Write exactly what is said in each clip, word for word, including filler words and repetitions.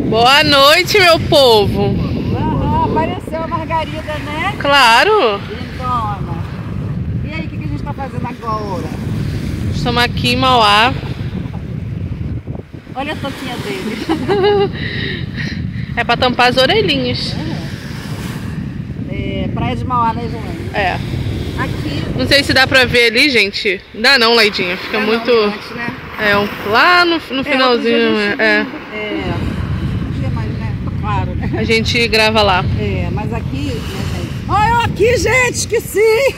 Boa noite, meu povo. Ah, apareceu a Margarida, né? Claro. Lindona. E aí, o que, que a gente tá fazendo agora? Estamos aqui em Mauá. Olha a toquinha dele. É pra tampar as orelhinhas. É, Praia de Mauá, né, Joana? É. Aqui... Não sei se dá pra ver ali, gente. Dá não, Laidinha. Fica é muito... não, antes, né? É, um... lá no, no é, finalzinho. É. É. É. Mais, né? Claro, né? A gente grava lá. É, mas aqui, né, gente? Olha eu aqui, gente, esqueci!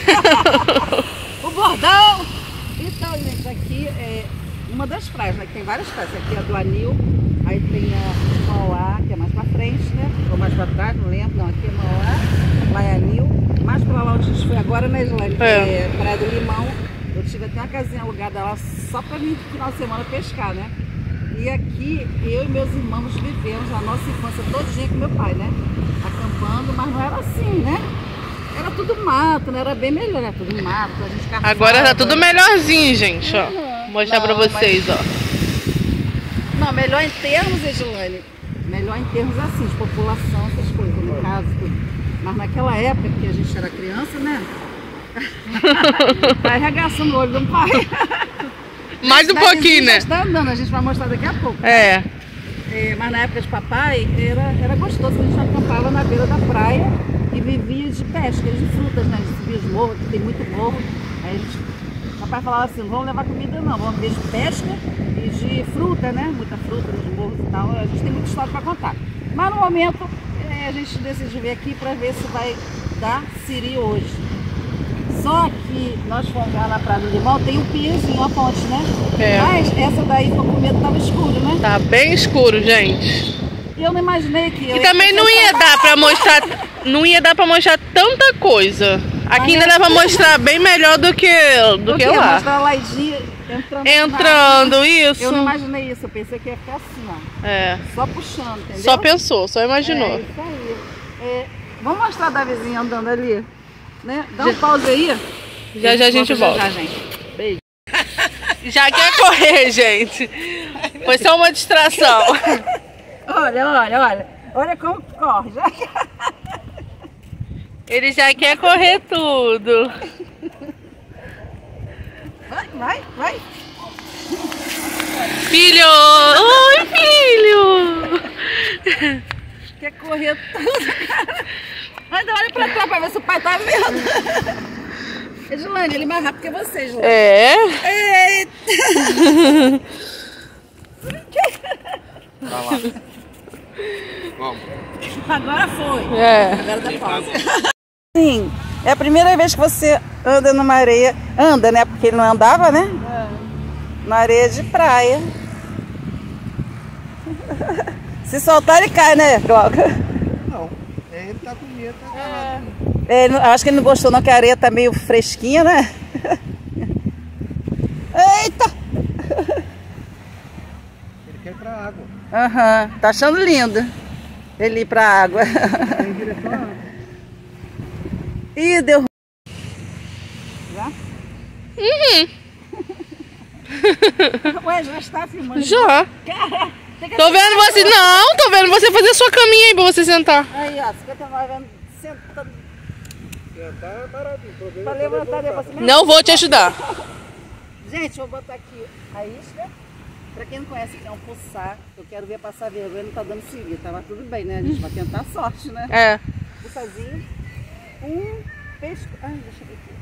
O bordão! Então, gente, aqui é uma das praias, né? Tem várias praias. Aqui é a do Anil, aí tem a Mauá, que é mais pra frente, né? Ou mais pra trás, não lembro. Não, aqui é Mauá, lá é Anil. Mais pra lá onde a gente foi agora, né, Islane? É. é Praia do Limão. Eu tive até uma casinha alugada lá só pra vir no final de semana pescar, né? E aqui, eu e meus irmãos vivemos a nossa infância todinha com meu pai, né? Acampando, mas não era assim, né? Era tudo mato, né? Era bem melhor, era tudo mato, a gente caçava. Agora tá tudo melhorzinho, gente, ó. Uhum. Vou mostrar Não, pra vocês, mas... ó. Não, melhor em termos, Edilane, melhor em termos assim, de população, essas coisas, no caso, tudo. Mas naquela época que a gente era criança, né? Tá arregaçando o olho do pai. Mais um pouquinho, né? Está andando, a gente vai mostrar daqui a pouco. É. É, mas na época de papai era, era gostoso, a gente acampava na beira da praia e vivia de pesca, de frutas, né? A gente subia os morros, que tem muito morro. Aí a gente, papai falava assim, não vamos levar comida não, vamos ver de pesca e de fruta, né? Muita fruta nos morros e tal. A gente tem muita história para contar. Mas no momento é, a gente decidiu vir aqui para ver se vai dar siri hoje. Só que nós fomos lá na Praia do Limão, tem um piezinho, uma ponte, né? É. Mas essa daí, tô com medo, tava escuro, né? Tá bem escuro, gente. E eu não imaginei que... Eu E também não ia dar pra mostrar, não ia dar pra mostrar tanta coisa. Aqui ainda dá pra mostrar bem melhor do que, do que lá. Mostrar a Laidinha entrando. Entrando, isso. Eu não imaginei isso, eu pensei que ia ficar assim, ó. É. Só puxando, entendeu? Só pensou, só imaginou. É isso aí. É, vamos mostrar a Davizinha andando ali? Né? Dá um pause aí. Já já a gente volta. Já, gente. Beijo. Já quer correr, gente. Foi só uma distração. Olha, olha, olha. Olha como corre. Já... Ele já quer correr tudo. Vai, vai, vai. Filho! Oi, filho! Quer correr tudo, cara. Ainda olha pra trás pra ver se o pai tá vendo. Edilane, ele é mais rápido que você, Edilane. É? Eita! Vai lá. Vamos. Agora foi. É. Agora dá pausa. Sim, é a primeira vez que você anda numa areia. Anda, né? Porque ele não andava, né? É. Na areia de praia. Se soltar, ele cai, né, Glauca? Não, ele tá com medo, tá agarrado. É, eu acho que ele não gostou não, que a areia tá meio fresquinha, né? Eita! Ele quer ir pra água. Aham, uhum. Tá achando lindo ele ir pra água. Em direção à água. Ih, deu. Já? Uhum. Ué, já está filmando. Já. Cara, tô vendo você. Não, tô vendo você fazer sua caminha aí pra você sentar. Aí, ó, cinquenta e nove anos sentando. Sentar é baratinho. Pra levantar depois. Não vou te ajudar. Gente, vou botar aqui a isca. Pra quem não conhece, que é um pulsar. Eu quero ver passar vergonha, não tá dando seguir. Tava tudo bem, né? A gente vai tentar a sorte, né? É. Pulsarzinho. Um peixe. Ai, deixa eu ver aqui.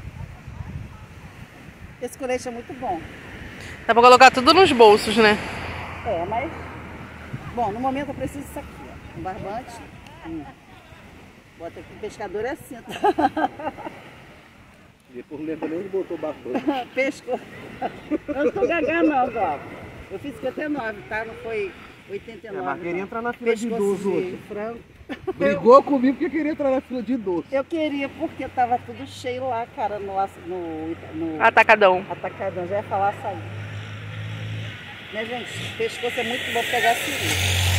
Esse colete é muito bom. Dá pra colocar tudo nos bolsos, né? É, mas... Bom, no momento eu preciso disso aqui, ó. Um barbante. Hum. Bota aqui, pescador é assim, tá? Depois não lembra nem onde botou o barbante. Pescou. Eu não tô gaga não, Dó. Eu fiz cinquenta e nove, tá? Não foi oitenta e nove. É, mas queria entrar na fila de idoso hoje. Frango. Brigou comigo porque queria entrar na fila de idoso. Eu queria, porque tava tudo cheio lá, cara, no, no, no Atacadão. Atacadão. Já ia falar açaí. Né, gente? Pescoço é muito bom pegar siri.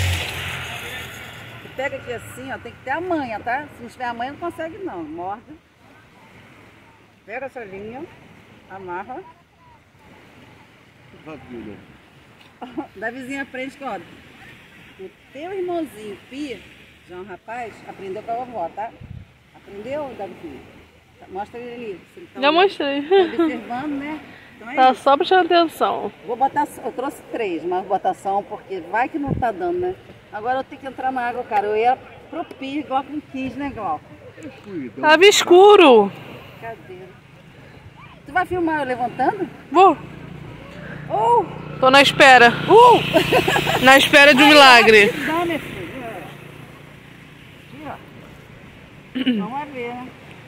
Você pega aqui assim, ó, tem que ter a manha, tá? Se não tiver a manha, não consegue não. Morde. Pega essa linha, amarra. Maravilha. Da vizinha frente, que olha. O teu irmãozinho, Pi, já é um rapaz, aprendeu com a vovó, tá? Aprendeu, Davi? Mostra ele ali. Ele tá Já olhando, mostrei. tá observando, né? Então é Tá isso. só prestando atenção. Vou botar, eu trouxe três, mas botação, porque vai que não tá dando, né? Agora eu tenho que entrar na água, cara. Eu ia pro Pi, Glauco não quis, né, Glauco? Tava escuro. Cadê? Tu vai filmar eu levantando? Vou. Oh! Tô na espera. Uh! Na espera de um milagre. Não, meu filho. Aqui, ó. Vamos ver, né?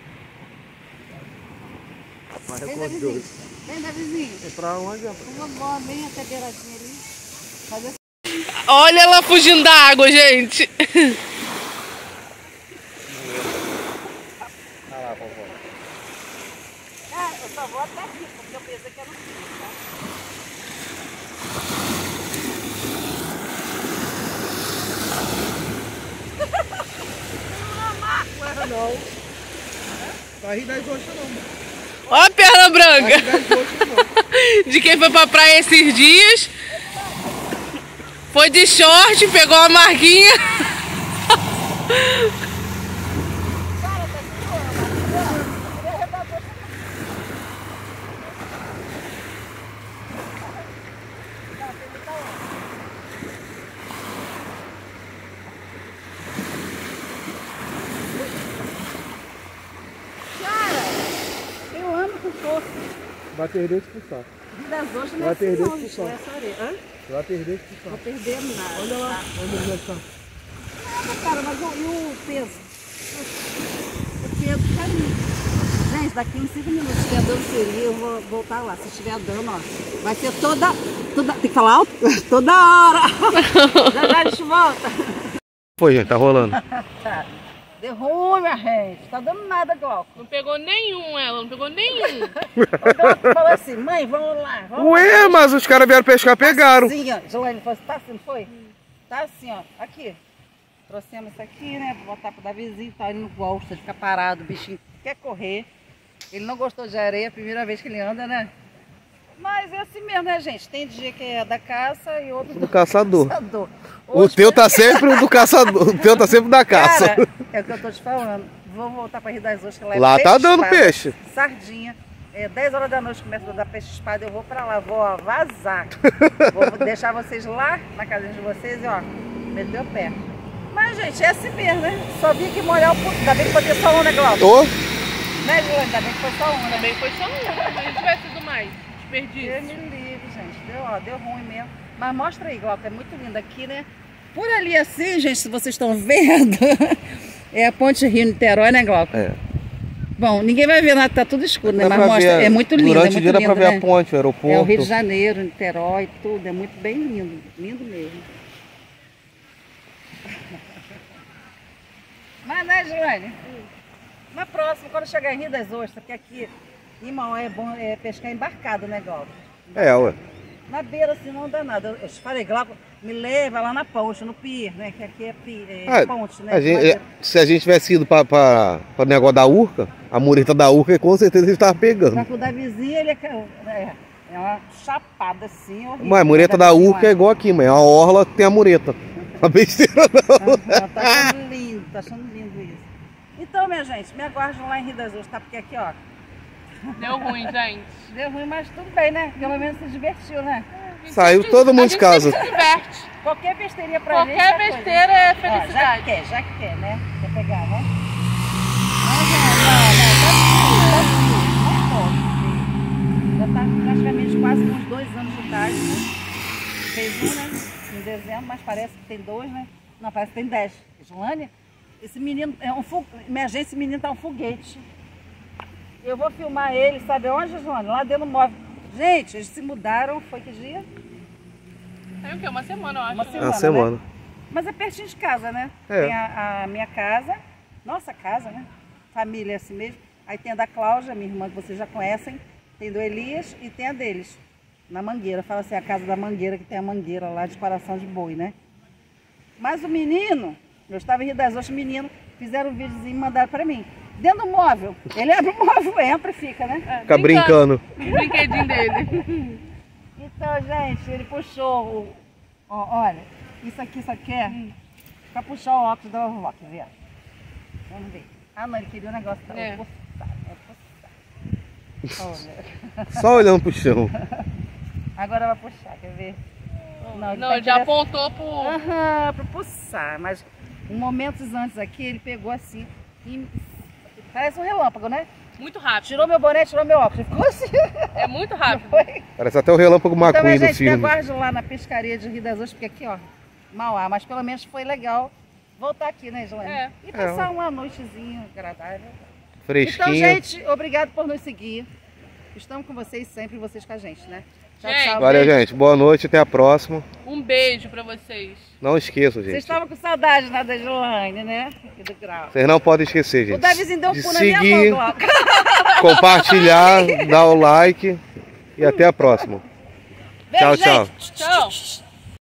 Vem, Davizinho. Vem, Davizinho. É pra onde? Uma boa, bem até beiradinha ali. Fazer assim. Olha ela fugindo da água, gente. Ah lá, vovó. Ah, eu só vou até aqui, porque eu pensei que era no fim, tá? Não. Vai rir das ostras não. Ó a perna branca. Vai rir das ostras não. De quem foi pra praia esses dias. Foi de short, pegou a marquinha. Eu amo com força. Vai perder esse pulsar. Rio das Ostras não é Vai assim perder não, esse gente, não é som. essa areia. Hã? Vai perder esse pulsar. Vou perder nada. Olha lá, onde ele vai estar. Nada, cara, mas o, e o peso? O peso tá ali. Gente, daqui uns cinco minutos, se estiver dando seria, eu vou voltar lá. Se estiver dando, ó, vai ser toda, toda... Tem que falar alto? Toda hora. Já já a gente volta. Foi, gente, tá rolando. Tá. Deu ruim, minha gente. Tá dando nada, Glauco. Não pegou nenhum, ela não pegou nenhum. O Glauco falou assim, mãe, vamos lá. Vamos Ué, lá. mas os caras vieram pescar, pegaram. Assim, ó. Jolaine falou assim, tá assim, não foi? Tá assim, ó. Aqui. Trouxemos isso aqui, né? Vou botar pro Davizinho e tal. Ele não gosta de ficar parado, o bichinho quer correr. Ele não gostou de areia, a primeira vez que ele anda, né? Mas é assim mesmo, né, gente? Tem dia que é da caça e outro Do caçador. caçador. O Hoje, teu tá sempre do caçador. O teu tá sempre da caça. cara, é o que eu tô te falando. Vamos voltar pra Rio das Ostras, que lá é Lá peixe tá dando espada, peixe. Sardinha. É, dez horas da noite começa a dar peixe espada, eu vou pra lá, vou ó, vazar. Vou deixar vocês lá na casinha de vocês e ó, meter o pé. Mas, gente, é assim mesmo, né? Só vim aqui molhar o puto. Ainda bem que foi só um, né, Glauco? Ô, Né, Juliana? Ainda bem que foi só um, né? Também foi só um. Se tivesse sido mais. Deus Desperdício. me livre, gente. Deu, ó, deu ruim mesmo. Mas mostra aí, Glauco, é muito lindo aqui, né? Por ali assim, gente, se vocês estão vendo, é a Ponte Rio-Niterói, né, Glauco? é. Bom, ninguém vai ver nada, tá tudo escuro, né? Dá Mas pra mostra, ver, é muito lindo, durante é muito o dia dá lindo, pra ver né? a ponte, o aeroporto. É o Rio de Janeiro, Niterói, tudo, é muito bem lindo, lindo mesmo. Mas, né, Joane? Na próxima, quando chegar em Rio das Ostras, porque aqui em Mauá é bom é, pescar embarcado, né, Glauco? É, ué. Na beira, assim, não dá nada. Eu, eu falei, Glauco, me leva lá na ponte, no pier, né? Que aqui é, pi, é Ah, ponte, né? A gente- Madeira. se a gente tivesse ido pra, pra, pra negócio da urca, a mureta da urca, com certeza a gente tava pegando. Pra o Davizinho, ele é, é, é uma chapada assim, horrível. Mas a mureta da Davizinho, urca é igual aqui, mãe. É uma orla que tem a mureta. A besteira não. Ela tá achando lindo, tá achando lindo isso. Então, minha gente, me aguardam lá em Rio das Ostras, tá? Porque aqui, ó, Deu ruim, gente. deu ruim, mas tudo bem, né? Pelo menos se divertiu, né? Saiu todo mundo de casa. Se diverte. Qualquer besteirinha pra gente. Qualquer é coisa. besteira é Ó, já felicidade. que quer, já que quer, né? Quer pegar, né? Não, gente, não, não, tá frio, tá frio, não pode. Já tá praticamente quase uns dois anos de idade, né? Fez um, né? Em dezembro, mas parece que tem dois, né? Não, parece que tem dez. Islânia, esse menino, é um fo... minha gente, esse menino tá um foguete. Eu vou filmar ele, sabe onde, Islânia? Lá dentro do móvel. Gente, eles se mudaram, foi que dia? Tem o quê? Uma semana, eu acho. Uma né? semana. Uma semana. Né? Mas é pertinho de casa, né? É. Tem a, a minha casa, nossa casa, né? Família assim mesmo. Aí tem a da Cláudia, minha irmã, que vocês já conhecem. Tem do Elias e tem a deles, na Mangueira. Fala assim, a casa da Mangueira, que tem a mangueira lá de coração de boi, né? Mas o menino, eu estava em Rio das Ostras, menino, fizeram um videozinho e mandaram pra mim. Dentro do móvel. Ele abre o móvel, entra e fica, né? É, Fica brincando. O brinquedinho dele. Então, gente, ele puxou o... ó, olha, Isso aqui, isso aqui é hum. pra puxar o óculos da vovó, quer ver? Vamos ver. Ah, não, ele queria o negócio da é. puxar, é puxar. Olha. Só olhando pro chão. Agora vai puxar, quer ver? Não, ele, não, ele já apontou pro... Aham, pra puxar, mas um momentos antes aqui ele pegou assim e parece um relâmpago, né? Muito rápido. Tirou meu boné, tirou meu óculos, ficou assim. É muito rápido. Parece até o relâmpago McQueen então, do filme. Então a gente aguarda lá na pescaria de Rio das Ostras, porque aqui, ó, Mauá, mas pelo menos foi legal voltar aqui, né, Joane? É. E passar é. uma noitezinha agradável. Fresquinho. Então, gente, obrigado por nos seguir. Estamos com vocês sempre, vocês com a gente, né? Tchau, gente, tchau. Valeu, beijo. gente. Boa noite, até a próxima. Um beijo pra vocês. Não esqueçam, gente. Vocês estavam com saudade, né, da Joane, né? E do Grau. Vocês não podem esquecer, gente. O Davizinho deu um de pulo na seguir, minha mão, compartilhar, dar o like e até a próxima. Beijo, tchau, tchau. gente. Tchau.